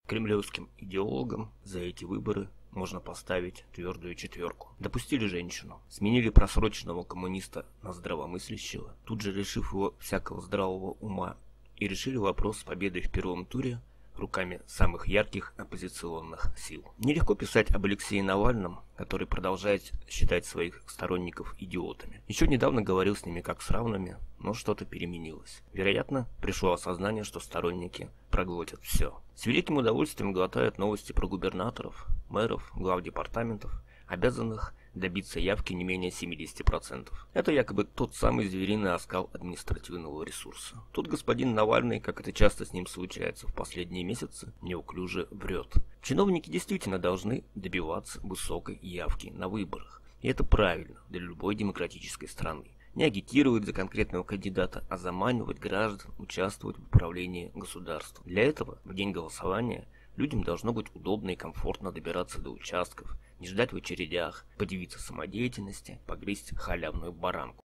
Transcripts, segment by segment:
Кремлевским идеологам за эти выборы можно поставить твердую четверку. Допустили женщину, сменили просроченного коммуниста на здравомыслящего, тут же лишив его всякого здравого ума, и решили вопрос с победой в первом туре руками самых ярких оппозиционных сил. Нелегко писать об Алексее Навальном, который продолжает считать своих сторонников идиотами. Еще недавно говорил с ними как с равными, но что-то переменилось. Вероятно, пришло осознание, что сторонники проглотят все. С великим удовольствием глотают новости про губернаторов, мэров, глав департаментов, обязанных добиться явки не менее 70%. Это якобы тот самый звериный оскал административного ресурса. Тут господин Навальный, как это часто с ним случается в последние месяцы, неуклюже врет. Чиновники действительно должны добиваться высокой явки на выборах. И это правильно для любой демократической страны. Не агитировать за конкретного кандидата, а заманивать граждан участвовать в управлении государством. Для этого в день голосования людям должно быть удобно и комфортно добираться до участков, не ждать в очередях, подивиться самодеятельности, погрызть халявную баранку.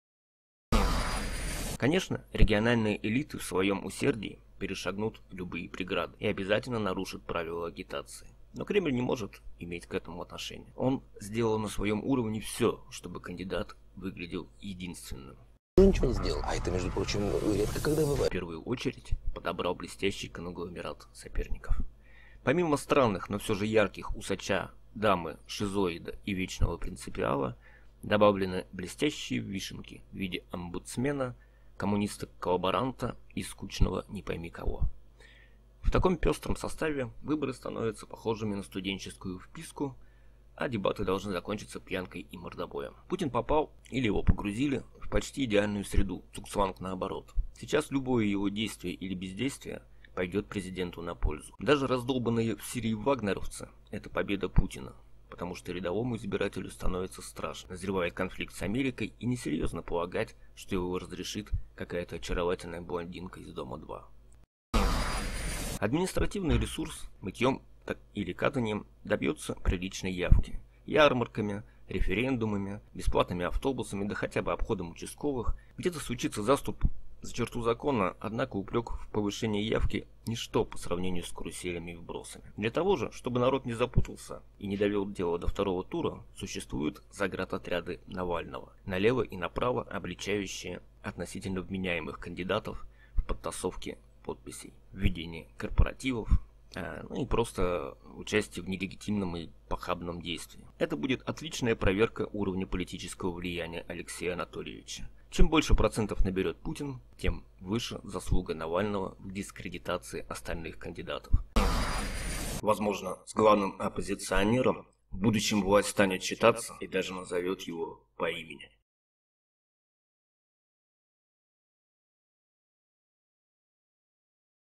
Конечно, региональные элиты в своем усердии перешагнут любые преграды и обязательно нарушат правила агитации. Но Кремль не может иметь к этому отношения. Он сделал на своем уровне все, чтобы кандидат выглядел единственным. Ничего не сделал. А это, между прочим, редко когда бывает. В первую очередь подобрал блестящий конгломерат соперников. Помимо странных, но все же ярких усача, дамы, шизоида и вечного принципиала, добавлены блестящие вишенки в виде омбудсмена, коммуниста-коллаборанта и скучного не пойми кого. В таком пестром составе выборы становятся похожими на студенческую вписку, а дебаты должны закончиться пьянкой и мордобоем. Путин попал, или его погрузили, в почти идеальную среду, цугцванг наоборот. Сейчас любое его действие или бездействие пойдет президенту на пользу. Даже раздолбанные в Сирии вагнеровцы – это победа Путина, потому что рядовому избирателю становится страшно. Назревает конфликт с Америкой, и несерьезно полагать, что его разрешит какая-то очаровательная блондинка из Дома-2. Административный ресурс мытьем или катанием добьется приличной явки. Ярмарками, референдумами, бесплатными автобусами, да хотя бы обходом участковых. Где-то случится заступ за черту закона, однако упрек в повышении явки – ничто по сравнению с каруселями и вбросами. Для того же, чтобы народ не запутался и не довел дело до второго тура, существуют заградотряды Навального, налево и направо обличающие относительно вменяемых кандидатов в подтасовке подписей, введение корпоративов, и просто участие в нелегитимном и похабном действии. Это будет отличная проверка уровня политического влияния Алексея Анатольевича. Чем больше процентов наберет Путин, тем выше заслуга Навального в дискредитации остальных кандидатов. Возможно, с главным оппозиционером в будущем власть станет считаться и даже назовет его по имени.